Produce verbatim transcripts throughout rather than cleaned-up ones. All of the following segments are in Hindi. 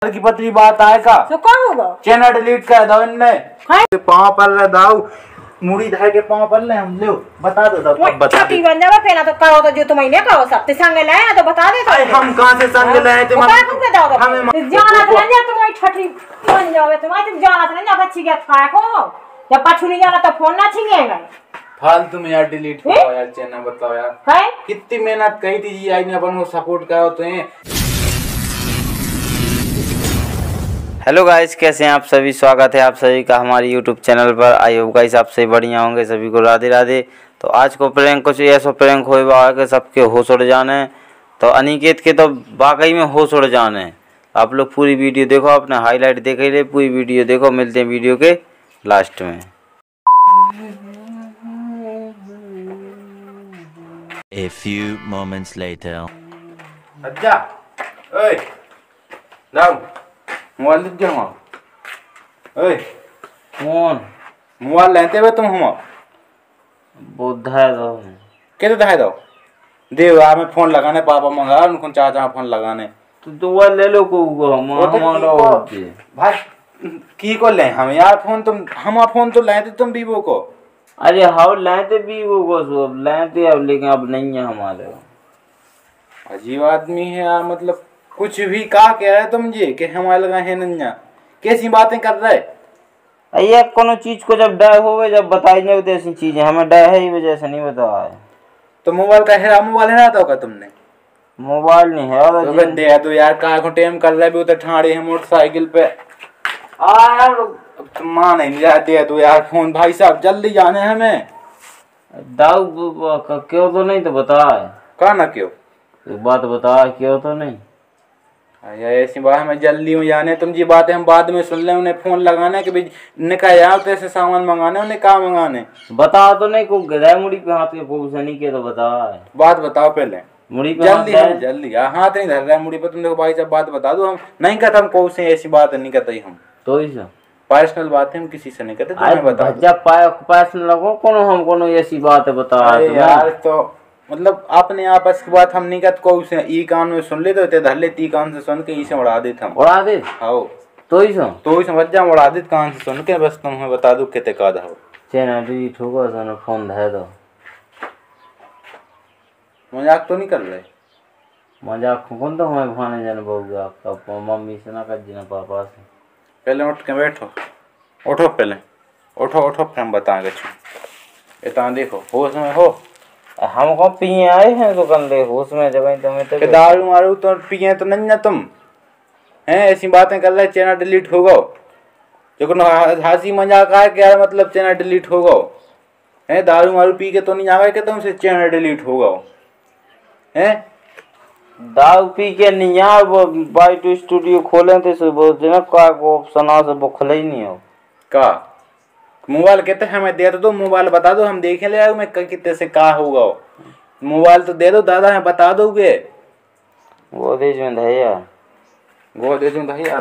की पतली बात आए का तो कौन होगा चैनल डिलीट कर दो इनने पांव पर ले दाऊ मुड़ी धाय के पांव पर ले हम ले बता दो तब बता छठी बन जावे पहला तो करो तो जो तुम ने कहो सब ते संग लाए तो बता दे तो हम कहां से संग लाए थे हम तुमके दाओ हमें जाना तो नहीं तुम छठी बन जावे तुम तुम जाना तो नहीं बच्ची के था को जब पाछू नहीं जाना तो फोन ना छीनेगा फालतू में यार डिलीट करो यार चैनल बताओ यार है कितनी मेहनत कही थी जी आई ने अपन को सपोर्ट करो तो हैं। हेलो गाइस, कैसे हैं आप सभी। स्वागत है आप सभी का हमारे यूट्यूब चैनल पर। आई होप गाइस आप सभी बढ़िया होंगे। सभी को राधे राधे। तो आज को प्रैंक कुछ ऐसा प्रैंक होए बा के सबके होश उड़ जाने। तो अनिकेत के तो वाकई में होश उड़ जाने। आप लोग पूरी वीडियो देखो, अपने हाईलाइट देख ले, पूरी वीडियो देखो। मिलते हैं वीडियो के लास्ट में। A few moments later. अच्छा ओए जाओ मोबाइल दे जाओ ओए कौन मोबाइल लेते हुए तुम हम बुद्धा दो कैसे दे दो देव आ मैं फोन लगाने पापा मंगा उनको चाचा फोन लगाने तो दुआ ले लो को हमारा भाई की को ले हम यार फोन तुम हम फोन तो लाए थे तुम वीवो को। अरे हाँ लाते वीवो को सब लाते अब, लेकिन अब नहीं है हमारे। अजीब आदमी है यार, मतलब कुछ भी कहा क्या है तुम जी कि हमारे लगा है नन्या कैसी बातें कर रहे। ये कोनो चीज को जब डर होवे जब बताई नहीं होती ऐसी चीजें हमें डर है ही वजह से नहीं बताया है। तो मोबाइल का है मोबाइल है ना तो का तुमने मोबाइल नहीं है और तो दे दो यार का को टाइम कर रहा है भी उधर ठाड़े है मोटरसाइकिल पे आ यार मां नहीं जा दे दो यार फोन भाई साहब जल्दी जाने हमें। दाऊ क्यों तो नहीं तो बता का ना क्यों एक बात बता क्यों तो नहीं यार ऐसी बात हमें जल्दी में जाने तुम जी बातें हम बाद में सुन ले। उन्हें फोन लगाना कि भाई निकाह यार तो ऐसे सामान मंगाने उन्हें कहाँ मंगाने बता तो नहीं को गधा मुड़ी पे हाथ के को नहीं के तो बता बात बताओ पहले मुड़ी पे जल्दी हम जल्दी यार हाथ नहीं धर रहा है मुड़ी पे। तुम देखो भाई साहब बात बता दो हम नहीं कहता हम कौन से ऐसी बात नहीं करते हम तो ही पर्सनल बात है हम किसी से नहीं करते तुम्हें बता जब पर्सनल लगो कोनो हम कोनो ऐसी बात बता यार। तो मतलब अपने आपस की बात हम नहीं कहते को से ई कान में सुन ले तो ते धर ले ती कान से सुन के ई से उड़ा देते हम उड़ा दे आओ तो ही सो तो ही समझ जा उड़ा दे कान से सुन के बस तुम्हें बता दो कितने का हो चैनल डिलीट होगा तो फोन धर दो। मजाक तो नहीं कर रहे मजाक कौन तो हमें भाने जाने बहुगा आपका मम्मी से ना कर देना पापा से। पहले उठ के बैठो उठो पहले उठो उठो फिर हम बताएंगे इतना देखो होश में हो हम को पिए आए हैं तो गंदे होश में जब तुम्हें तो दारू मारू तो पिए तो नहीं ना तुम हैं ऐसी बातें कर रहे चैनल डिलीट होगा जो हंसी मजाक आए क्या मतलब चैनल डिलीट होगा है दारू मारू पी के तो नहीं आवे कि तुमसे चैनल डिलीट होगा हैं दारू पी के नहीं यार वो बाइट स्टूडियो खोले थे सो वो जो का ऑप्शन आ वो खुले ही नहीं हो का मोबाइल कहते हमें दे दो मोबाइल बता दो हम देखें ले मैं कितने से का होगा मोबाइल तो दे दो दादा है बता दोगे वो दे जो भैया वो दे दूं भैया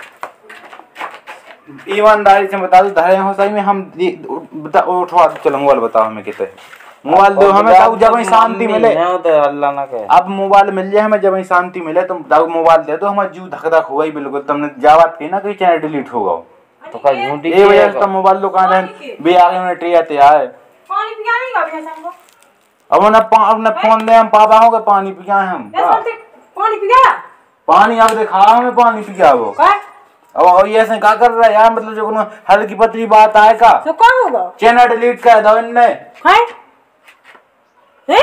ईमानदारी से बता दो धरे हो सही में हम बता उठवा चलो मोबाइल बताओ हमें कितने मोबाइल दो हमें तब जब शांति मिले अल्लाह ना कहे अब मोबाइल मिल जाए हमें जब शांति मिले तुम दाऊ मोबाइल दे दो हमारा जीव धक धक होगा ही बिल्कुल। तुमने जावत की ना कि चैनल डिलीट होगा तो का झूठी ए वजह से मोबाइल दुकान है बे आगे में ट्रे आते यार पानी पिया नहीं का भैया हमको अब ना अपने फोन दे हम पापा हो के पानी पिया हम पानी पिया पानी अब दिखा हमें पानी पिया वो अब और ये ऐसे का कर रहा है यार मतलब जो कोनो हल्की पतली बात आए का तो कौन होगा चैनल डिलीट कर दो इनने है हैं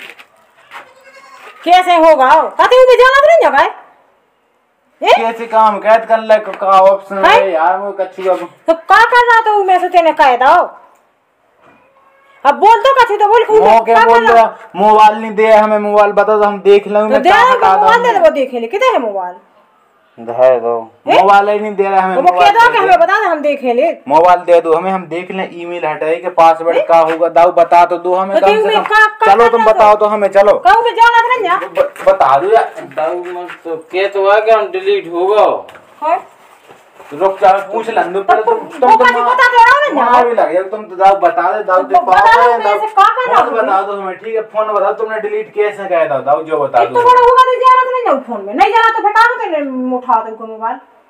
कैसे होगा कते में जाना तो नहीं जगह कैसे काम कैद कर ले का ऑप्शन है यार वो कच्ची अब तो का कर रहा तो मैं से तेने कह दो अब बोल तो कच्ची तो बोल वो क्या बोल रहा मोबाइल नहीं दे हमें मोबाइल बता दो हम देख लेंगे मैं क्या बता दूं मोबाइल दे वो देख ले किधर है मोबाइल दे दो मोबाइल ही नहीं दे रहा हमें वो कह दो कि हमें बता दे हम देख ले मोबाइल दे दो हमें हम देख लें ईमेल हटाए के पासवर्ड का होगा दाऊ बता तो दो हमें कम से कम चलो तुम बताओ तो हमें चलो कहूं मैं जाना नहीं जा बता दो यार दाऊ मत तो के तो आ गया हम डिलीट होगा है रुक जा पूछ लन दो पहले तुम तुम तो बता दे रहा ना मार भी लग गया तुम तो दाऊ बता दे दाऊ दे फोन बता दो हमें ठीक है फोन बता तुमने डिलीट कैसे किया था दाऊ जो बता दो तो बड़ा होगा तो जाना तो नहीं जाओ फोन में नहीं जाना तो फिर काम तो उठा दो को मोबाइल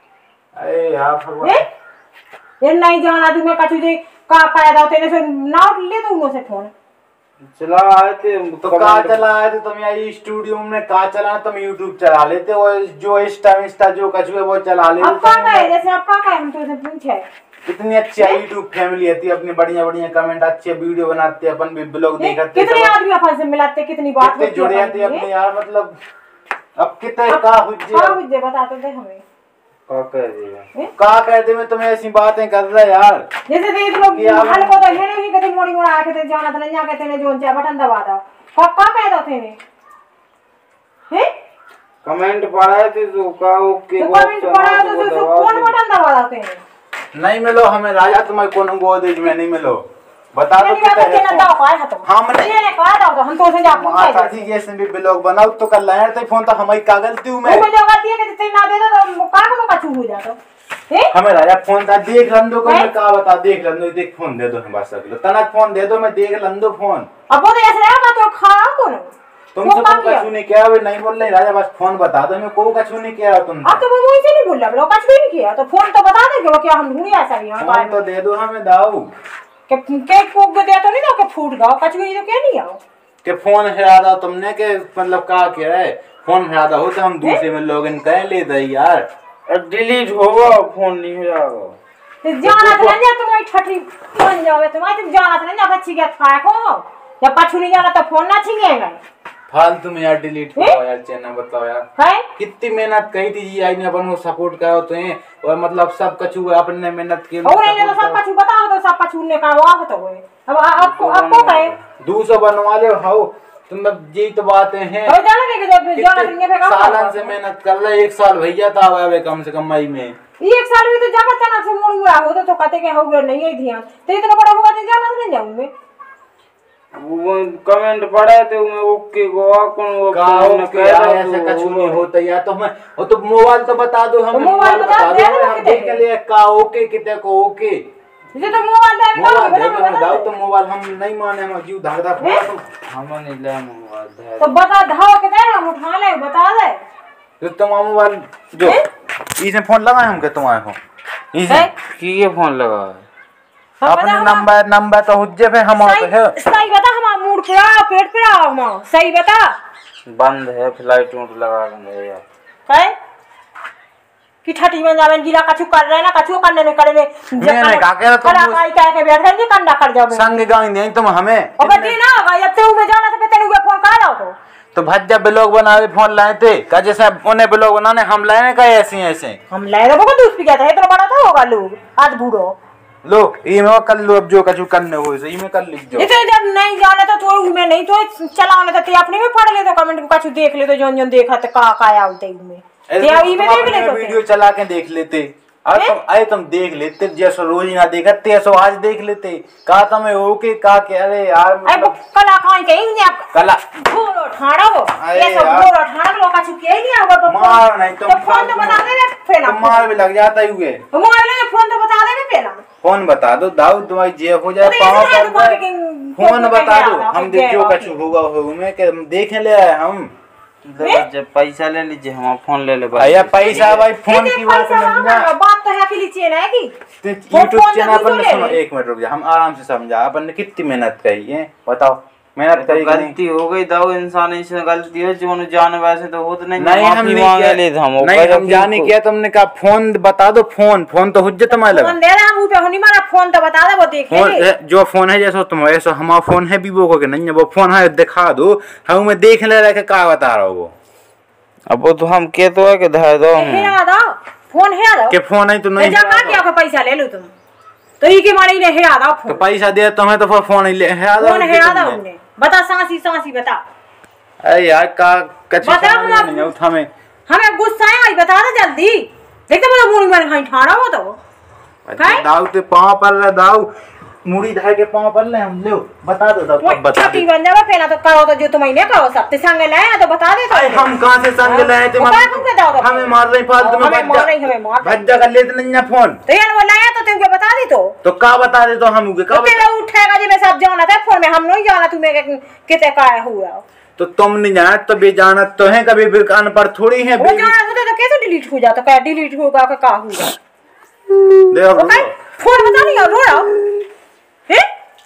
अरे यार भगवान ए? ये नहीं जाना तुम्हें कछु जे का का दाव तेने से नाउ ले दो उनो से फोन चला आए थे तो का चला आए थे तुम यहाँ स्टूडियो में का चला तुम यूट्यूब चला लेते और जो इंस्टा इंस्टा जो कछु है वो चला लेते। अब का है जैसे अब का है हम तो से पूछे कितनी अच्छी यूट्यूब फैमिली है अपनी बढ़िया बढ़िया कमेंट अच्छे वीडियो बनाते अपन भी ब्लॉग देखते कितने आदमी अपन से मिलाते कितनी बात कितने जुड़े आते अपने यार मतलब अब कितने का हुज्जे का हुज्जे बता तो दे हमें का कह दिया का कहते मैं तुम्हें ऐसी बातें कर रहा यार जैसे देख लो हल को तो है नहीं कभी मोड़ी मोड़ा आके ते जाना था नहीं आके तेने जोन चा बटन दबा दो का का कह दो तेने हैं कमेंट पढ़ाए थे जो का ओके तो कमेंट पढ़ा तो तो कौन बटन दबा दो तेने नहीं मिलो हमें राजा तुम्हें कौन गोदेज में नहीं मिलो बता दो कितना है दाव का है तो हम नहीं ये का दाव तो हम तो से जा माता जी जैसे भी ब्लॉग बनाओ तो कर लाया ते फोन तो हमारी का गलती हूं मैं वो जो गलती है कि ते ना दे दो तो का को कछु हो जातो हैं हमें राजा फोन था देख लंदो को मैं का बता देख लंदो देख फोन दे दो हम बस अगलो तनक फोन दे दो मैं देख लंदो फोन अब वो तो ऐसे रहेगा तो खाओ कौन तुम सब कछु नहीं किया वे नहीं बोल रहे राजा बस फोन बता दो मैं को कछु नहीं किया तुम अब तो वो मुझे नहीं बोल रहा कुछ भी नहीं किया तो फोन तो बता दे कि क्या हम ढूंढी ऐसा ही हां फोन तो दे दो हमें दाऊ के केक कोक दे तो नहीं ना के फूट गया कुछ भी तो क्या नहीं आओ के फोन हरा दो तुमने के मतलब का कह रहे फोन हरा दो तो हम दूसरे में लॉगिन कर ले दे यार डिलीट होगा फोन नहीं हो जाएगा तो जाना तो नहीं तुम छठी बन जाओगे तुम आज जाना तो नहीं बच्ची के था को जब पाछू नहीं जाना तो फोन ना छीनेगा फालतू में यार डिलीट करो यार चैनल बताओ यार है कितनी मेहनत कही थी जी आई ने अपन को सपोर्ट करो तो हैं और मतलब सब कछु अपने मेहनत के और नहीं तो सब पाछू बताओ तो सब पाछू ने का वाह तो है अब आपको आपको कहे दूसरा बनवा ले हाउ तुम यही तो बातें हैं और जाना नहीं कि जब जाना नहीं फेंका सालन से मेहनत कर रहे एक साल भैया था अब कम से कम मई में एक साल में तो जाकर चना से मोड़ मुड़ा हो तो कहते के हो गया नहीं है ध्यान तो इतना बड़ा होगा तो जाना नहीं जाऊं मैं वो कमेंट पढ़े थे मैं ओके गोवा कौन वो का ओके ऐसे कछु नहीं होता यार तो मैं वो तो मोबाइल तो बता दो हमें मोबाइल बता दे हम देख ले का ओके कितने को ओके ये तो मोबाइल दे मोबाइल दे दो हमें दाओ तो मोबाइल हम नहीं माने हम जीव धाक धाक हुआ तो हम नहीं ले मोबाइल दे तो बता धाओ के दे हम उठा ले बता दे तो तुम मोबाइल जो इसमें फोन लगाए हम के तुम्हारे को इसे की ये फोन लगा है अपने नंबर नंबर तो हुज्जे पे हम आते हैं सही बता हम मूड पे आ पेट पे आ हम सही बता बंद है फ्लाइट मोड लगा देंगे यार है कि छठी में जावन गिला कछु कर रहे ना कछु करने में करे में मैंने का कह रहा तुम खड़ा काई कह के बैठ गए जी कंडा कर जाओ संग गांग नहीं तुम हमें अब दी ना भाई अब ते में जाना तो तेरे को फोन कर रहा तो तो भज्जा ब्लॉग बनावे फोन लाए थे का जैसे उन्हें ब्लॉग बनाने हम लाए का ऐसे ऐसे हम ले रहे बहुत दूध पी गया था इतना बड़ा था होगा लोग आज बूढ़ो लो ई में कर लो अब जो कछु करने हो इसे ई में कर लिख जो इतने जब नहीं जाना तो तो मैं नहीं तो चलाने तो ते अपने में पढ़ ले तो कमेंट को कछु देख ले तो जोन जोन देखा तो का का आउते में ते ई में देख ले तो वीडियो चला के देख लेते अब तुम आए तुम देख लेते जैसे रोज ना देखा तेसो आज देख लेते का तुम्हें ओके का कह रहे यार अरे वो कला खाई कहीं नहीं आप कला घोरो ठाड़ा वो अरे ये सब यार। घोरो ठाड़ा लोग का चुके ही नहीं होगा तो मार नहीं तुम तो फोन तो बता दे मैं पहला तुम मार भी लग जाता ही हुए मोबाइल में फोन तो बता दे मैं पहला फोन बता दो दाऊ तुम्हारी जे हो जाए तो पाँव ऐसे पर है जाए तो फोन फोन बता पे दो गया हम था, देख जो गया कछु होगा हो में के देखे ले आए हम जब पैसा ले लीजिए हम फोन ले ले भैया पैसा भाई फोन की बात पैसा नहीं मांगा, ना बात तो है कि लीजिए ना कि यूट्यूब फोन तो चैनल पर दूसरों ले सुनो ले। एक मिनट रुक जा हम आराम से समझा अपन ने कितनी मेहनत करी है बताओ मेहनत करी कि नहीं गलती हो गई दाऊ इंसान इससे गलती है जो जान वैसे तो होत नहीं नहीं हम नहीं मांगे किया ले हम नहीं हम जाने किया तुमने कहा फोन बता दो फोन फोन तो हुज्जत तुम्हारे लगा फोन दे रहा हूं पे होनी मारा फोन तो बता दे वो देख फोन ले ए, जो फोन है जैसा तुम ऐसा हमारा फोन है वीवो को के नहीं है वो फोन है दिखा दो हम मैं देख ले रहा के का बता रहा हूं वो अब वो तो हम के तो है कि धर दो हम हेरा दो फोन है दो के फोन है तो नहीं जा का क्या का पैसा ले लो तुम तो ई के मारे ने हेरा दो तो फोन पैसा दे तुम्हें तो फिर फोन ही ले है फोन हेरा दो हमने बता सांसी सांसी बता अरे यार का कच्ची बता समझ हम नहीं उठा में हमें गुस्सा है बता दे जल्दी देखते मुझे मुड़ी मार खाई ठाड़ा हो तो अच्छा दाऊ ते पांव पर ले दाऊ मुड़ी धाय के पांव पर ले हम ले बता दो दाऊ अब बता छठी दे बन जावे पहला तो करो तो जो तुम नहीं करो सब ते संग लाया तो बता दे अरे हम कहां से संग लाए थे वो कहाँ तुमने दाऊ दो? हमें मार रही फालतू में हमें मार रही, हमें मार रही। भज्जा कर लेते नहीं ना फोन तो यार वो लाया तो तुमको बता दी तो तो का बता दे तो हम उगे का तो तेरा उठेगा जी मैं सब जाना था फोन में हम नहीं जाना तुम्हें कितने का हुआ तो तुम नहीं जाना तो बेजानत तो है कभी भी अनपढ़ थोड़ी है वो जाना होता तो कैसे डिलीट हो जाता क्या डिलीट होगा का का हुआ देखो फोन बता नहीं रो रहा है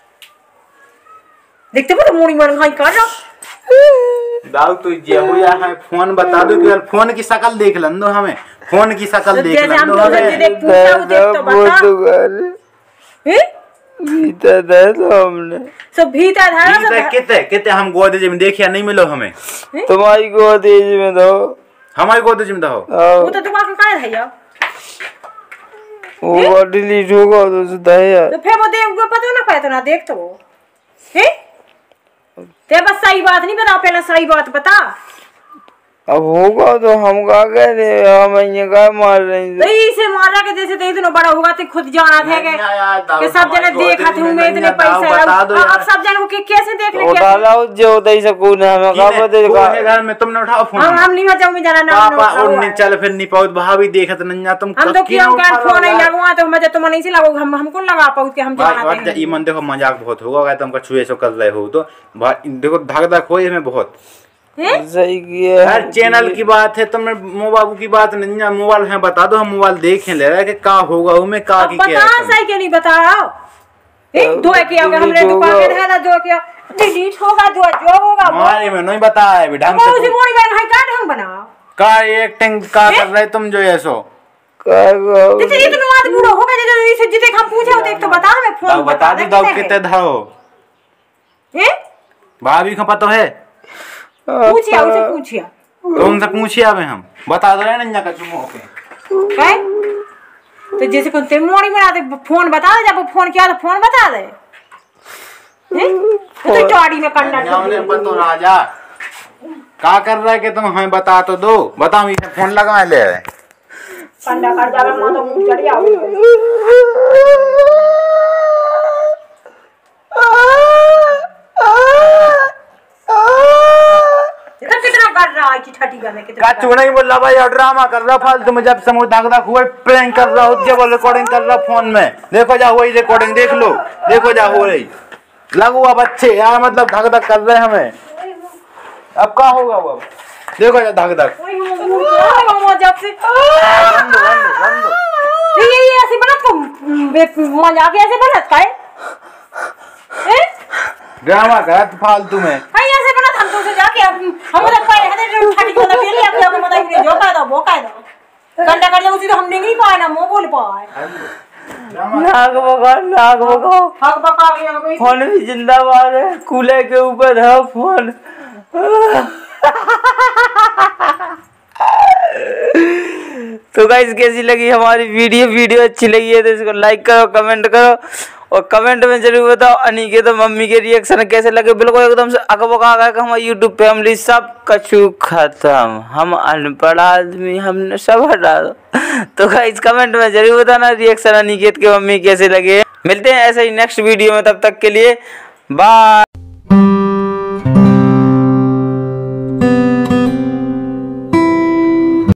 देखते हो तो मोड़ी मन खाई कर रहा दाऊ तो ये हो या है फोन बता दो केवल फोन की शक्ल देख लन दो हमें फोन की शक्ल देख लन दो हमें देख पूछा वो देख तो बता हैं भीतर दे तो हमने सब भीतर धारा सब भीतर कितने कितने हम गोदरेज में देखिया नहीं मिलो हमें तुम्हारी गोदरेज में दो हमारी गोदरेज में दो वो तो तुम्हारा का है यार वो डिलीट होगा तो सुधा यार तो फिर वो देख वो पता ना पाया तो ना देख तो हैं ते बस सही बात नहीं बता पहले सही बात बता अब होगा तो हम का कह रहे हम ये का मार रहे हैं तो इसे मारा के जैसे ते इतना बड़ा होगा ते खुद जाना था के कि सब जने देखा थे मैं इतने पैसे अब सब जने को कैसे देख ले उठा लाओ जो दई सकू ना हमें का पता है घर में तुमने उठाओ फोन हम हम नहीं मचाऊं में जाना ना पापा उन्हें चल फिर नहीं पाउत भाभी देखत नन्या तुम हम तो क्यों का फोन नहीं लगवा तो मजे तुम नहीं से लगो हम हमको लगा पाउत के हम जाना थे ई मन देखो मजाक बहुत होगा तुम का छुए सो कर रहे हो तो देखो धक धक होए में बहुत सही किया हर चैनल की बात है तुमने मोबाइल की बात नहीं मोबाइल है बता दो हम मोबाइल देखें ले रहा है कि का होगा उसमें का की क्या बता सही क्यों नहीं बता रहा एक दो किया होगा हमने दुकान पे था जो किया डिलीट होगा जो जो होगा हमारे में नहीं बताया है ढंग से उसी मोड़ी बहन भाई का ढंग बना का एक्टिंग का कर रहे तुम जो ऐसो का जितने इतना आदमी बूढ़ा हो गया जो इसे जिते हम पूछे हो देख तो बता मैं फोन बता दे दो कितने धाओ हैं भाभी का पता है पूछिया उसे पूछिया तुमसे पूछिए अब हम बता दो नन्या का चुमो के काय तो जैसे कोई मोड़ी बना दे फोन बता दे जब फोन किया तो फोन बता दे हैं तो टॉडी में करना हमने पतो राजा का कर रहा है कि तुम हमें बता तो दो बताओ इसे फोन लगा ले कंडा कर जावे मां तो मुंह चढ़ी आओ का चुना ही बोला भाई ड्रामा कर रहा फालतू में जब समूह दाग दाग हुए प्रैंक कर रहा हो जब रिकॉर्डिंग कर रहा फोन में देखो जा वही रिकॉर्डिंग देख लो देखो जा हो रही लगू अब अच्छे यार मतलब धक धक कर रहे हमें अब क्या होगा वो देखो जा धक धक ये ये ऐसे बनत को मजाक ऐसे बनत का है ड्रामा कर फालतू में ऐसे बनत हम तो से जाके हम हम तो पाए हदे ठाटी को पहले आप लोग मत आइए जो का दो वो का दो कंडा कर ले उसी तो हम नहीं पाए ना मो बोल पाए नाग बगा नाग बगा हक बका गया फोन भी जिंदाबाद है कूलर के ऊपर है फोन तो गाइस कैसी लगी हमारी वीडियो वीडियो अच्छी लगी है तो इसको लाइक करो कमेंट करो और कमेंट में जरूर बताओ अनिकेत तो मम्मी के रिएक्शन कैसे लगे बिल्कुल एकदम से अकबका गया कि हमारी यूट्यूब फैमिली सब कछु खत्म हम अनपढ़ आदमी हमने सब हटा दो तो गाइस कमेंट में जरूर बताना रिएक्शन अनिकेत के मम्मी कैसे लगे मिलते हैं ऐसे ही नेक्स्ट वीडियो में तब तक के लिए बाय।